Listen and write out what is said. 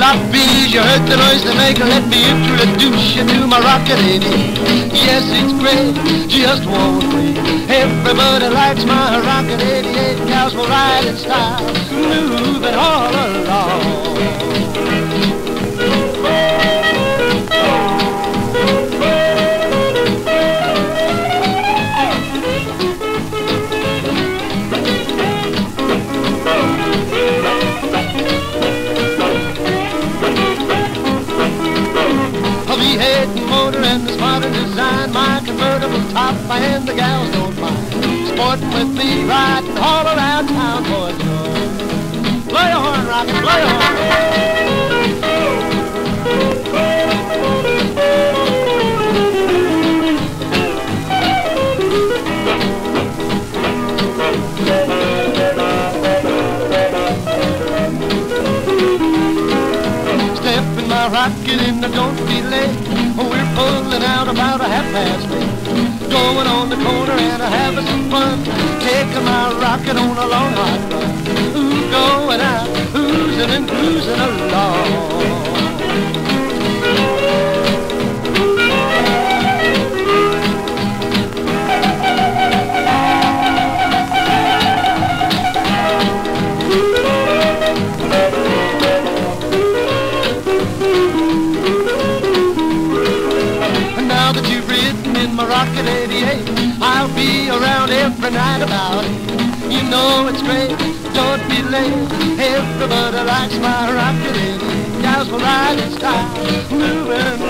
Rock bees, you heard the noise they make. Let me introduce you to my rocket 88. Yes, it's great, just won't wait. Everybody likes my rocket 88. Cows will ride in style, moving all along. Motor and the modern design, my convertible top, and the gals don't mind sporting with me, riding all around town for a joy. Play a horn, Rocky, play a horn. Step in my rocket and don't be late. We're pulling out about 8:30, going on the corner and having some fun, taking my rocket on a long hot run. Ooh, going out, oozing and cruising along. My rocket 88, I'll be around every night about it. You know it's great, don't be late. Everybody likes my rocket 88. Guys will ride in style, moving